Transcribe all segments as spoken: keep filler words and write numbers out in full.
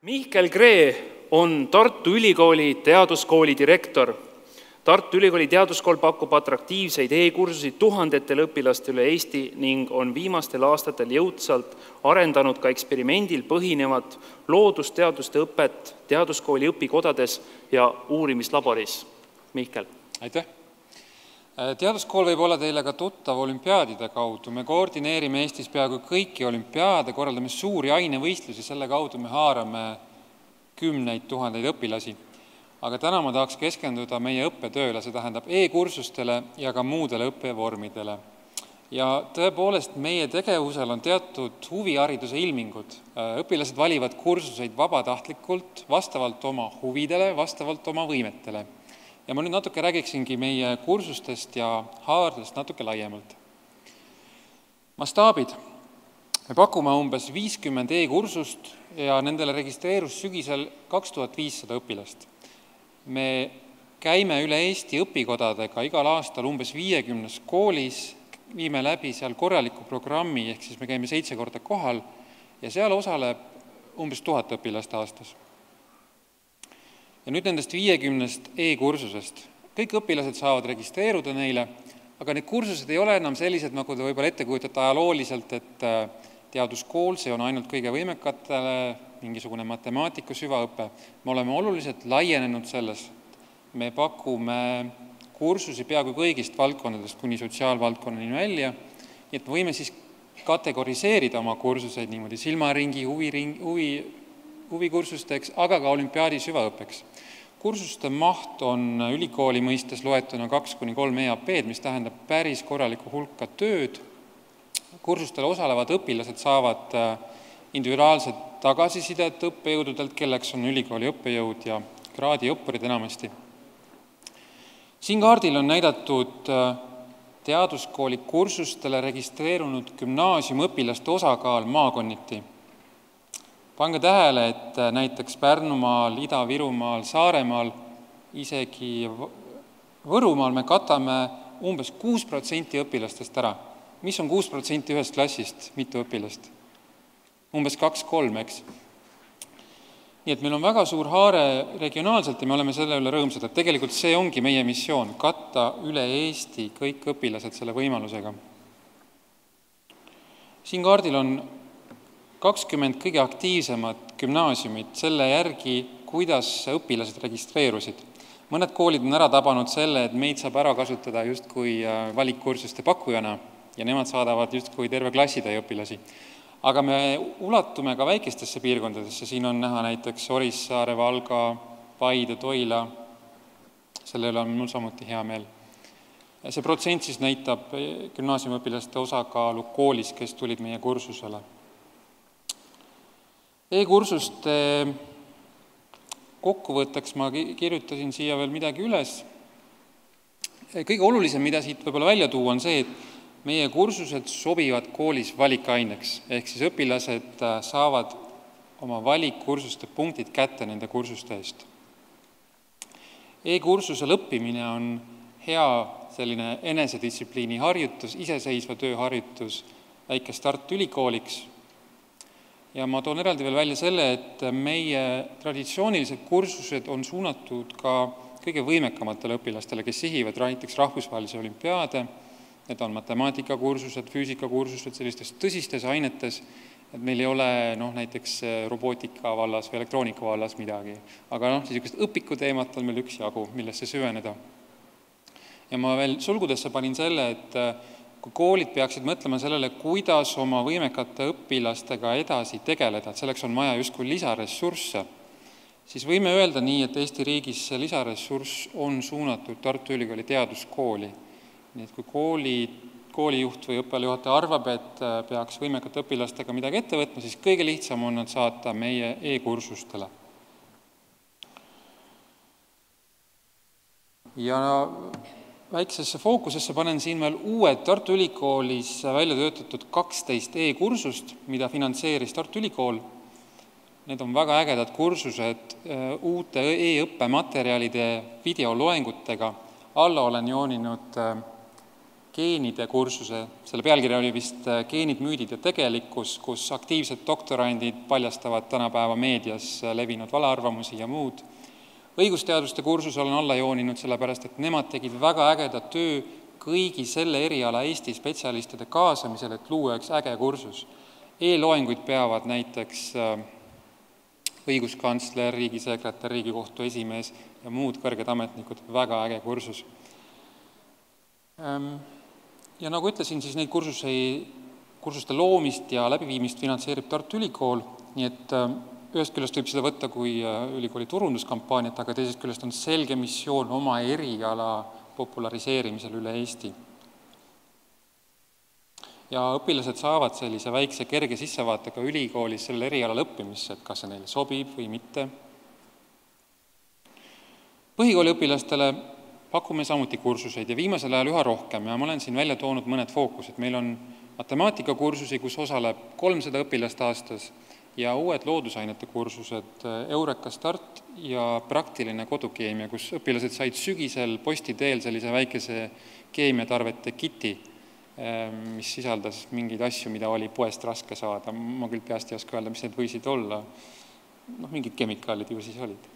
Mihkel Kree on Tartu Ülikooli teaduskooli direktor. Tartu Ülikooli teaduskool pakub atraktiivseid e-kursusi tuhandetele õpilastele üle Eesti ning on viimastel aastatel jõudsalt arendanud ka eksperimendil põhinevat loodusteaduste õpet teaduskooli õpikodades ja uurimislaboris. Mihkel. Aitäh! Teaduskool võib olla teile ka tuttav olümpiaadide kaudu. Me koordineerime Eestis peaaegu kõiki olümpiaade, korraldame suuri ainevõistlusi, selle kaudu me haarame kümneid tuhandeid õpilasi. Aga täna ma tahaks keskenduda meie õppetööle, see tähendab e-kursustele ja ka muudele õppevormidele. Ja tõepoolest meie tegevusel on teatud huvihariduse ilmingud. Õpilased valivad kursuseid vabatahtlikult, vastavalt oma huvidele, vastavalt oma võimetele. Ja ma nüüd natuke räägiksingi meie kursustest ja haardest natuke laiemalt. Mastaabid. Me pakume umbes viiskümmend e-kursust ja nendele registreerus sügisel kaks tuhat viissada õpilast. Me käime üle Eesti õpikodadega igal aastal umbes viiekümnes koolis, viime läbi seal korraliku programmi, ehk siis me käime seitse korda kohal ja seal osaleb umbes tuhat õpilast aastas. Ja nüüd nendest viiekümnest e-kursusest. Kõik õpilased saavad registreeruda neile, aga need kursused ei ole enam sellised, nagu te võib-olla ette kujutate ajalooliselt, et teaduskool, see on ainult kõige võimekatele, mingisugune matemaatiku süvaõpe. Me oleme oluliselt laienenud selles. Me pakume kursusi peaaegu kõigist valdkondadest kuni sotsiaalvaldkonnani välja, nii et me võime siis kategoriseerida oma kursuseid niimoodi silmaringi, huviring, huvi, huvikursusteks, aga ka olümpiaadi süvaõppeks. Kursuste maht on ülikooli mõistes loetuna kaks kuni kolm E A P-d, mis tähendab päris korralikku hulka tööd. Kursustel osalevad õpilased saavad individuaalset tagasisidet õppejõududelt, kelleks on ülikooli õppejõud ja kraadiõppurid enamasti. Siin kaardil on näidatud teaduskooli kursustele registreerunud gümnaasiumõpilaste osakaal maakonniti. Pange tähele, et näiteks Pärnumaal, Ida-Virumaal, Saaremaal, isegi Võrumaal me katame umbes kuus protsenti õpilastest ära. Mis on kuus protsenti ühest klassist, mitu õpilast? Umbes kaks kolm, eks? Nii et meil on väga suur haare regionaalselt ja me oleme selle üle rõõmsad, et tegelikult see ongi meie missioon, katta üle Eesti kõik õpilased selle võimalusega. Siin kaardil on kakskümmend kõige aktiivsemad gümnaasiumid selle järgi, kuidas õpilased registreerusid. Mõned koolid on ära tabanud selle, et meid saab ära kasutada justkui valikkursuste pakkujana ja nemad saadavad justkui terve klassitäie õpilasi. Aga me ulatume ka väikestesse piirkondadesse, siin on näha näiteks Orissaare, Valga, Paide, Toila, sellele on mul samuti hea meel. See protsent siis näitab gümnaasiumiõpilaste osakaalu koolis, kes tulid meie kursusele. E-kursuste kokkuvõtteks ma kirjutasin siia veel midagi üles. Kõige olulisem, mida siit võib-olla välja tuua, on see, et meie kursused sobivad koolis valikaineks, ehk siis õpilased saavad oma valikkursuste punktid kätte nende kursuste eest. E-kursusel õppimine on hea selline enesedistsipliini harjutus, iseseisva töö harjutus väikest Tartu Ülikooliks. Ja ma toon eraldi veel välja selle, et meie traditsioonilised kursused on suunatud ka kõige võimekamatele õpilastele, kes sihivad näiteks rahvusvahelise olümpiaade, need on matemaatikakursused, füüsikakursused sellistes tõsistes ainetes, et meil ei ole no, näiteks robootika vallas või elektroonika vallas midagi. Aga no, niisugust õpikuteemat on meil üks jagu, millesse süveneda. Ja ma veel sulgudesse panin selle, et kui koolid peaksid mõtlema sellele, kuidas oma võimekate õpilastega edasi tegeleda, et selleks on vaja justkui lisaressursse, siis võime öelda nii, et Eesti riigis see lisaressurss on suunatud Tartu Ülikooli teaduskooli. Nii et kui kooli, koolijuht või õppealajuhataja arvab, et peaks võimekate õpilastega midagi ette võtma, siis kõige lihtsam on nad saata meie e-kursustele. Ja väiksesse fookusesse panen siin veel uued Tartu Ülikoolis välja töötatud kaksteist e-kursust, mida finantseeris Tartu Ülikool. Need on väga ägedad kursused uute e-õppematerjalide videoloengutega. Alla olen jooninud geenide kursuse, selle pealkiri oli vist Geenid, müüdid ja tegelikkus, kus aktiivsed doktorandid paljastavad tänapäeva meedias levinud valearvamusi ja muud. Õigusteaduste kursus olen alla jooninud sellepärast, et nemad tegid väga ägeda töö kõigi selle eriala Eesti spetsialistide kaasamisel, et luua üks äge kursus. E-loenguid peavad näiteks õiguskantsler, riigisekretär, Riigikohtu esimees ja muud kõrged ametnikud, väga äge kursus. Ja nagu ütlesin, siis neid kursuse, kursuste loomist ja läbiviimist finantseerib Tartu Ülikool, nii et ühest küljest võib seda võtta kui ülikooli turunduskampaaniat, aga teisest küljest on selge missioon oma eriala populariseerimisel üle Eesti. Ja õpilased saavad sellise väikse kerge sissevaatega ülikoolis selle eriala õppimisse, et kas see neile sobib või mitte. Põhikooli õpilastele pakume samuti kursuseid ja viimasel ajal üha rohkem ja ma olen siin välja toonud mõned fookused. Meil on matemaatikakursusi, kus osaleb kolmsada õpilast aastas ja uued loodusainete kursused Eureka Start ja praktiline kodukeemia, kus õpilased said sügisel posti teel sellise väikese keemiatarvete kiti, mis sisaldas mingeid asju, mida oli poest raske saada. Ma küll peast ei oska öelda, mis need võisid olla. No, mingid kemikaalid ju siis olid.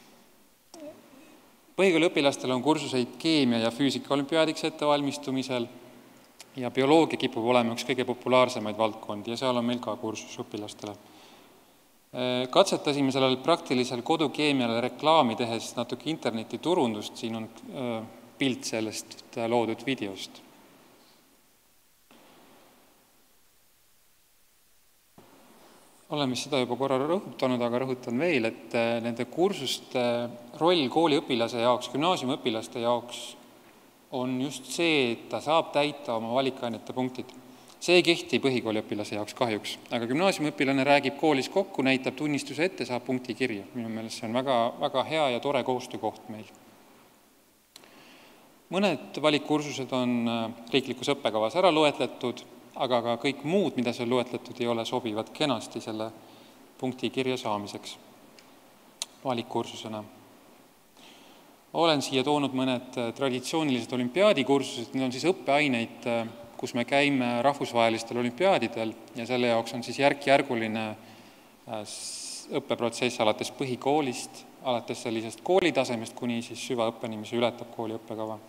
Põhikooli õpilastel on kursuseid keemia ja füüsika olümpiaadiks ettevalmistumisel ja bioloogia kipub olema üks kõige populaarsemaid valdkondi ja seal on meil ka kursus õpilastele. Katsetasime sellel praktilisel kodukeemiale reklaami tehes natuke interneti turundust, siin on pilt sellest loodud videost. Oleme seda juba korra rõhutanud, aga rõhutan veel, et nende kursuste roll kooliõpilase jaoks, gümnaasiumiõpilaste jaoks on just see, et ta saab täita oma valikainete punktid. See ei kehti põhikooliõpilase jaoks kahjuks, aga gümnaasiumiõpilane räägib koolis kokku, näitab tunnistuse ette, saab punkti kirja. Minu meelest see on väga, väga hea ja tore koostöökoht meil. Mõned valikkursused on riiklikus õppekavas ära loetletud, aga ka kõik muud, mida seal loetletud ei ole, sobivad kenasti selle punkti kirja saamiseks valikkursusena. Olen siia toonud mõned traditsioonilised olümpiaadikursused, need on siis õppeaineid, kus me käime rahvusvahelistel olümpiaadidel ja selle jaoks on siis järk-järguline õppeprotsess alates põhikoolist, alates sellisest koolitasemest kuni siis süvaõppeni, mis ületab kooli õppekava.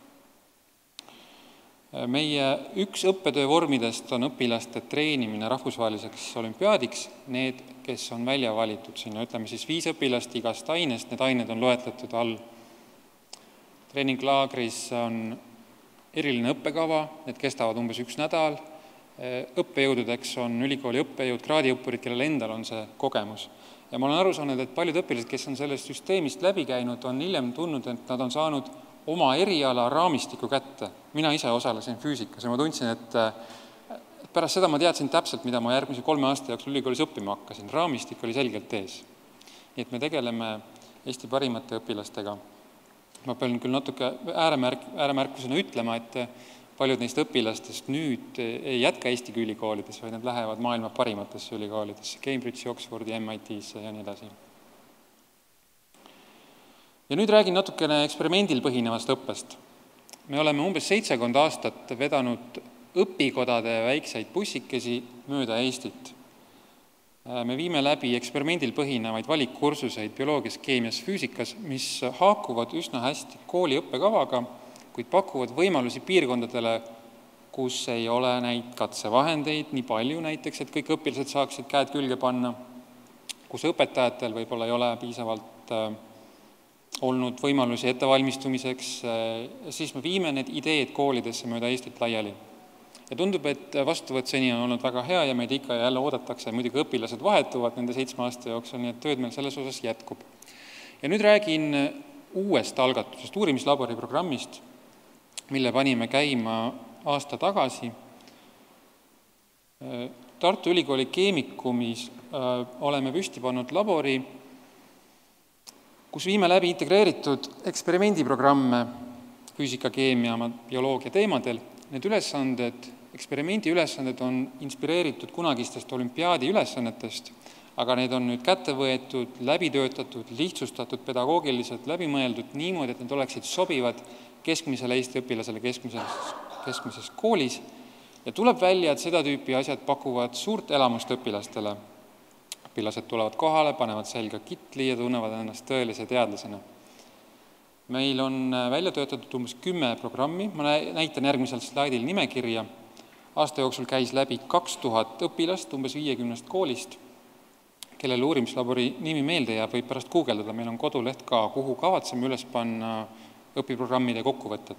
Meie üks õppetöö vormidest on õpilaste treenimine rahvusvaheliseks olümpiaadiks, need, kes on välja valitud sinna, ütleme siis viis õpilast igast ainest, need ained on loetletud all. Treeninglaagris on eriline õppekava, need kestavad umbes üks nädal, õppejõududeks on ülikooli õppejõud, kraadiõppurid, kellel endal on see kogemus. Ja ma olen aru saanud, et paljud õpilased, kes on sellest süsteemist läbi käinud, on hiljem tundnud, et nad on saanud oma eriala raamistiku kätte. Mina ise osalesin füüsikas ja ma tundsin, et pärast seda ma teadsin täpselt, mida ma järgmise kolme aasta jooksul ülikoolis õppima hakkasin. Raamistik oli selgelt ees. Nii et me tegeleme Eesti parimate õpilastega. Ma pean küll natuke ääremärk, ääremärkusena ütlema, et paljud neist õpilastest nüüd ei jätka Eesti ülikoolides, vaid nad lähevad maailma parimatesse ülikoolidesse, Cambridge'i, Oxfordi, M I T-sse ja nii edasi. Ja nüüd räägin natukene eksperimendil põhinevast õppest. Me oleme umbes seitsekond aastat vedanud õpikodade väikseid bussikesi mööda Eestit. Me viime läbi eksperimendil põhinevaid valikkursuseid bioloogias, keemias, füüsikas, mis haakuvad üsna hästi kooli õppekavaga, kuid pakuvad võimalusi piirkondadele, kus ei ole neid katsevahendeid nii palju näiteks, et kõik õpilased saaksid käed külge panna, kus õpetajatel võib-olla ei ole piisavalt olnud võimalusi ettevalmistumiseks, siis me viime need ideed koolidesse mööda Eestit laiali. Ja tundub, et vastuvõtt seni on olnud väga hea ja meid ikka jälle oodatakse, muidugi õpilased vahetuvad nende seitsme aasta jooksul, nii et tööd meil selles osas jätkub. Ja nüüd räägin uuest algatusest, uurimislabori programmist, mille panime käima aasta tagasi. Tartu Ülikooli keemikumis oleme püsti pannud labori, kus viime läbi integreeritud eksperimendiprogramme füüsika, keemia, bioloogia teemadel. Need ülesanded, eksperimendi ülesanded on inspireeritud kunagistest olümpiaadi ülesannetest, aga need on nüüd kätte võetud, läbi töötatud, lihtsustatud, pedagoogiliselt läbi mõeldud niimoodi, et need oleksid sobivad keskmisele Eesti õpilasele, keskmisele, keskmises koolis ja tuleb välja, et seda tüüpi asjad pakuvad suurt elamust õpilastele. Õpilased tulevad kohale, panevad selga kitli ja tunnevad ennast tõelise teadlasena. Meil on välja töötatud umbes kümme programmi, ma näitan järgmisel slaidil nimekirja. Aasta jooksul käis läbi kaks tuhat õpilast umbes viiekümnest koolist, kellel uurimislabori nimi meelde jääb, võib pärast guugeldada. Meil on koduleht ka, kuhu kavatseme üles panna õpiprogrammide kokkuvõtted.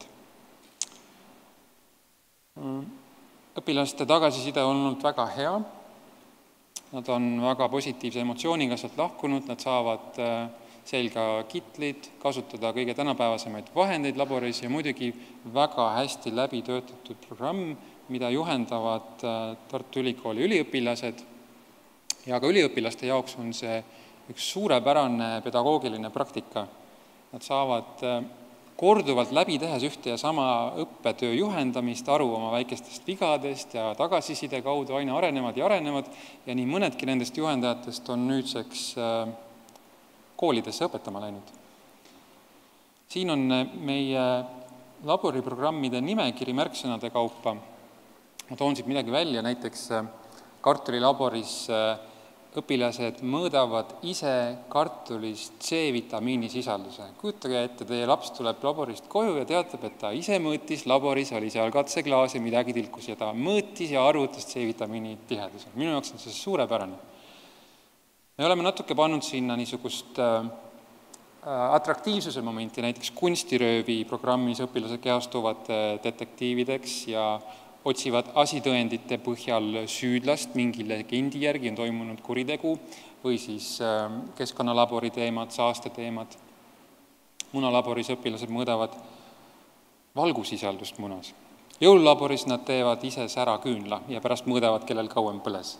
Õpilaste tagasiside on olnud väga hea. Nad on väga positiivse emotsiooniga sealt lahkunud, nad saavad selga kitlid, kasutada kõige tänapäevasemaid vahendeid laboris ja muidugi väga hästi läbi töötatud programm, mida juhendavad Tartu Ülikooli üliõpilased. Ja ka üliõpilaste jaoks on see üks suurepärane pedagoogiline praktika. Nad saavad korduvalt läbi tehes ühte ja sama õppetöö juhendamist, aru oma väikestest vigadest ja tagasiside kaudu aina arenevad ja arenevad ja nii mõnedki nendest juhendajatest on nüüdseks koolidesse õpetama läinud. Siin on meie laboriprogrammide nimekiri märksõnade kaupa. Ma toon siit midagi välja, näiteks kartulilaboris õpilased mõõdavad ise kartulis C-vitamiini sisalduse. Kujutage ette, teie laps tuleb laborist koju ja teatab, et ta ise mõõtis laboris, oli seal katseklaas ja midagi tilkus ja ta mõõtis ja arvutas C-vitamiini tiheduse. Minu jaoks on see suurepärane. Me oleme natuke pannud sinna niisugust atraktiivsuse momenti, näiteks kunstiröövi programmis õpilased kehastuvad detektiivideks ja otsivad asitõendite põhjal süüdlast, mingi legendi järgi on toimunud kuritegu või siis keskkonnalabori teemad, saaste teemad. Munalaboris õpilased mõõdavad valgusisaldust munas. Jõululaboris nad teevad ise sära küünla ja pärast mõõdavad, kellel kauem põles.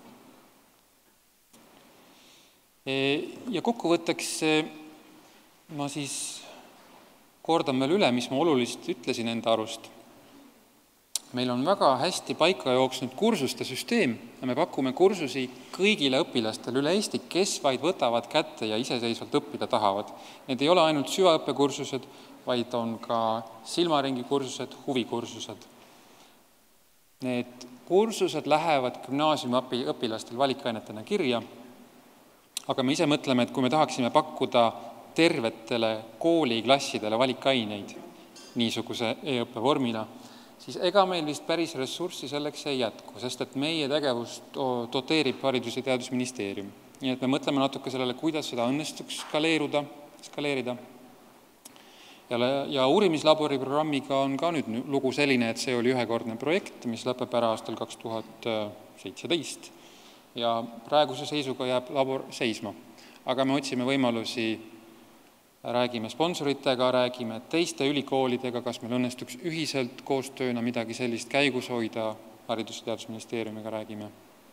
Ja kokkuvõtteks ma siis kordan veel üle, mis ma olulist ütlesin enda arust. Meil on väga hästi paika jooksnud kursuste süsteem ja me pakume kursusi kõigile õpilastele üle Eesti, kes vaid võtavad kätte ja iseseisvalt õppida tahavad. Need ei ole ainult süvaõppekursused, vaid on ka silmaringi kursused, huvikursused. Need kursused lähevad gümnaasiumi õpilastel valikainetena kirja, aga me ise mõtleme, et kui me tahaksime pakkuda tervetele kooliklassidele valikaineid niisuguse e-õppe vormina, siis ega meil vist päris ressurssi selleks ei jätku, sest et meie tegevust doteerib Haridus- ja Teadusministeerium. Nii et me mõtleme natuke sellele, kuidas seda õnnestuks skaleeruda, skaleerida. Ja, ja uurimislabori programmiga on ka nüüd lugu selline, et see oli ühekordne projekt, mis lõpeb ära aastal kaks tuhat seitseteist. Ja praeguse seisuga jääb labor seisma. Aga me otsime võimalusi, räägime sponsoritega, räägime teiste ülikoolidega, kas meil õnnestuks ühiselt koostööna midagi sellist käigus hoida, Haridus- ja Teadusministeeriumiga räägime.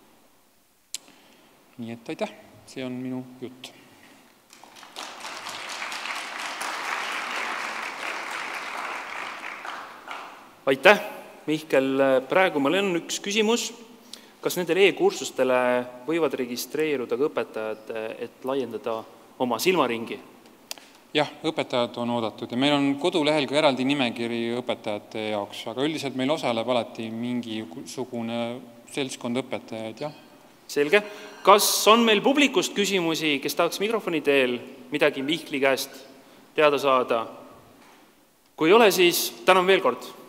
Nii et aitäh, see on minu jutt. Aitäh, Mihkel. Praegu meil on üks küsimus. Kas nendele e-kursustele võivad registreeruda ka õpetajad, et laiendada oma silmaringi? Jah, õpetajad on oodatud ja meil on kodulehel ka eraldi nimekiri õpetajate jaoks, aga üldiselt meil osaleb alati mingisugune seltskond õpetajaid, jah. Selge. Kas on meil publikust küsimusi, kes tahaks mikrofoni teel midagi Mihkli käest teada saada? Kui ei ole, siis tänan veel kord.